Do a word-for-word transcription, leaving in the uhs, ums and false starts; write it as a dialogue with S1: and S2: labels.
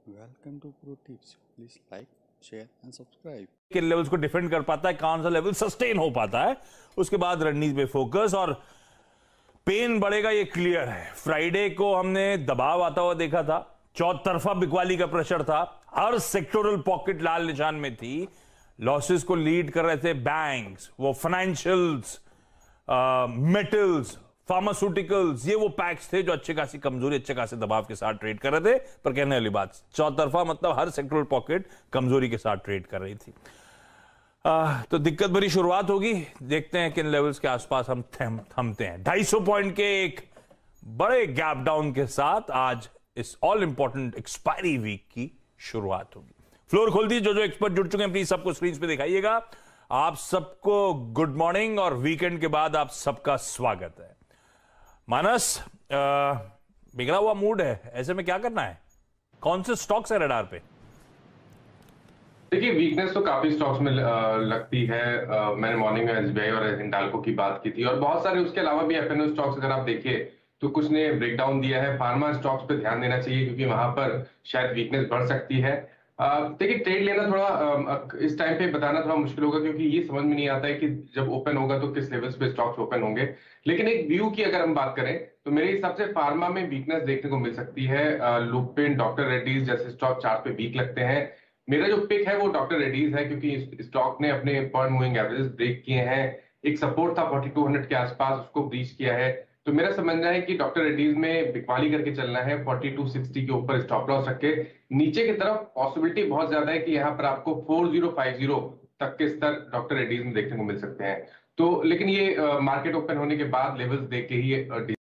S1: Welcome to pro tips. Please like share and subscribe.
S2: किन levels को defend कर पाता है, कौन सा लेवल सस्टेन हो पाता है, उसके बाद रणनीति पे फोकस और पेन बढ़ेगा, ये क्लियर है। फ्राइडे को हमने दबाव आता हुआ देखा था, चौतरफा बिकवाली का प्रेशर था, हर सेक्टोरल पॉकेट लाल निशान में थी, लॉसेस को लीड कर रहे थे बैंक्स, वो फाइनेंशियल्स, मेटल्स, फार्मास्यूटिकल्स, ये वो पैक्स थे जो अच्छे खासी कमजोरी, अच्छे खासे दबाव के साथ ट्रेड कर रहे थे। पर कहने वाली बात, चौतरफा मतलब हर सेक्टोरल पॉकेट कमजोरी के साथ ट्रेड कर रही थी। आ, तो दिक्कत भरी शुरुआत होगी। देखते हैं किन लेवल्स के आसपास हम थम, थमते हैं। ढाई सौ पॉइंट के एक बड़े गैप डाउन के साथ आज इस ऑल इंपॉर्टेंट एक्सपायरी वीक की शुरुआत होगी। फ्लोर खोल दी, जो जो एक्सपर्ट जुड़ चुके हैं प्लीज सबको स्क्रीन पे दिखाइएगा। आप सबको गुड मॉर्निंग और वीकेंड के बाद आप सबका स्वागत है। मानस, बिगड़ा हुआ मूड है, ऐसे में क्या करना है? कौन से स्टॉक्स है रडार पे?
S3: देखिए, वीकनेस तो काफी स्टॉक्स में लगती है। आ, मैंने मॉर्निंग में एसबीआई और हिंडाल्को की बात की थी और बहुत सारे उसके अलावा भी एफएनओ स्टॉक्स अगर आप देखिए तो कुछ ने ब्रेकडाउन दिया है। फार्मा स्टॉक्स पे ध्यान देना चाहिए क्योंकि वहां पर शायद वीकनेस बढ़ सकती है। देखिए, ट्रेड लेना थोड़ा आ, इस टाइम पे बताना थोड़ा मुश्किल होगा क्योंकि ये समझ में नहीं आता है कि जब ओपन होगा तो किस लेवल्स पे स्टॉक्स ओपन होंगे। लेकिन एक व्यू की अगर हम बात करें तो मेरे हिसाब से फार्मा में वीकनेस देखने को मिल सकती है। लुपिन, डॉक्टर रेड्डीज जैसे स्टॉक चार्ट पे वीक लगते हैं। मेरा जो पिक है वो डॉक्टर रेड्डीज है क्योंकि स्टॉक ने अपने पॉइंट मूविंग एवरेज ब्रेक किए हैं। एक सपोर्ट था बयालीस सौ के आसपास, उसको ब्रीच किया है। तो मेरा समझना है कि डॉक्टर रेड्डीज में बिकवाली करके चलना है। बयालीस सौ साठ के ऊपर स्टॉप लॉस रख के नीचे की तरफ पॉसिबिलिटी बहुत ज्यादा है कि यहाँ पर आपको चार हज़ार पचास तक के स्तर डॉक्टर रेड्डीज में देखने को मिल सकते हैं। तो लेकिन ये मार्केट ओपन होने के बाद लेवल्स देख के ही